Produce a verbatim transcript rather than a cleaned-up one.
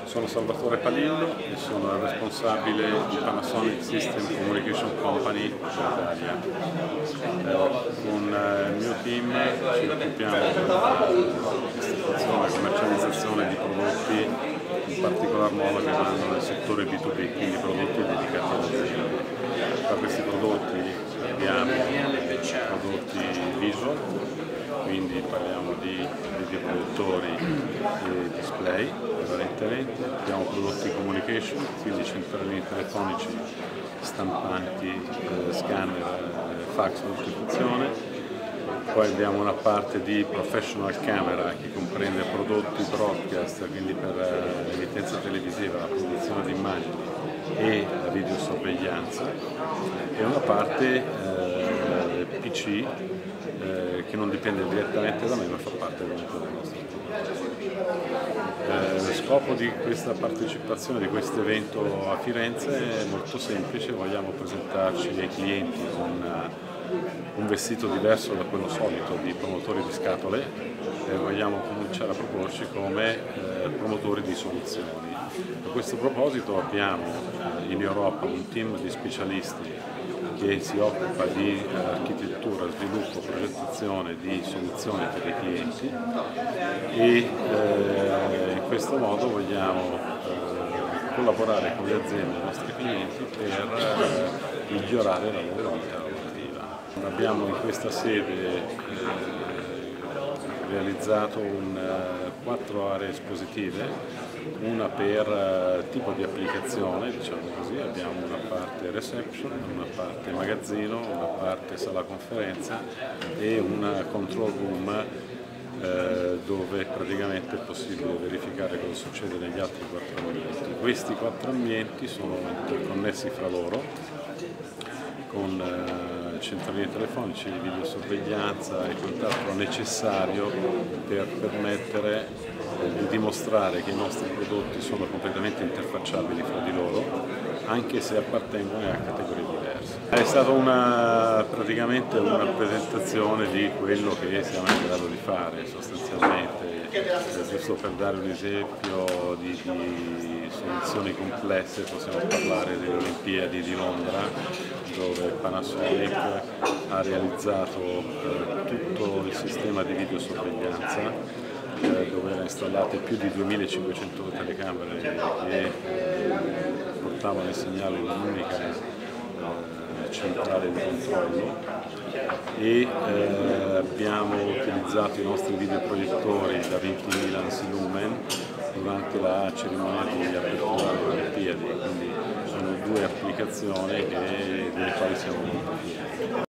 Sono Salvatore Palillo e sono il responsabile di Panasonic System Communication Company Italia. Eh, con eh, il mio team ci occupiamo della distribuzione e commercializzazione di prodotti, in particolar modo che vanno nel settore B due B, quindi prodotti dedicati alle aziende. Tra questi prodotti abbiamo prodotti visual, quindi parliamo di videoproiettori e display prevalentemente, abbiamo prodotti communication, quindi centralini telefonici, stampanti, eh, scanner, eh, fax multifunzione. Poi abbiamo una parte di professional camera che comprende prodotti broadcast, quindi per eh, l'emittenza televisiva, la produzione di immagini e la videosorveglianza, e una parte eh, P C eh, che non dipende direttamente da me ma fa parte comunque del nostro team. Eh, lo scopo di questa partecipazione, di questo evento a Firenze è molto semplice: vogliamo presentarci ai clienti con un vestito diverso da quello solito di promotori di scatole e vogliamo cominciare a proporci come eh, promotori di soluzioni. A questo proposito abbiamo eh, in Europa un team di specialisti che si occupa di eh, architettura, sviluppo, progettazione di soluzioni per i clienti e eh, in questo modo vogliamo eh, collaborare con le aziende e i nostri clienti per eh, migliorare la loro vita lavorativa. Abbiamo in questa sede eh, realizzato un, uh, quattro aree espositive, una per uh, tipo di applicazione, diciamo così. Abbiamo una parte reception, una parte magazzino, una parte sala conferenza e una control room eh, dove praticamente è possibile verificare cosa succede negli altri quattro ambienti. Questi quattro ambienti sono interconnessi fra loro con eh, centralini telefonici, videosorveglianza e quant'altro necessario per permettere eh, di dimostrare che i nostri prodotti sono completamente interfacciabili fra di loro, anche se appartengono a categorie diverse. È stata una, praticamente una presentazione di quello che siamo in grado di fare sostanzialmente, eh, giusto per dare un esempio di, di soluzioni complesse possiamo parlare delle Olimpiadi di Londra, dove Panasonic ha realizzato eh, tutto il sistema di videosorveglianza, eh, dove erano installate più di duemilacinquecento telecamere che eh, portavano il segnale in un'unica eh, centrale di controllo, e eh, abbiamo utilizzato i nostri videoproiettori da ventimila Lumen durante la cerimonia di apertura delle Olimpiadi, quindi sono due applicazioni che, delle quali siamo molto fieri.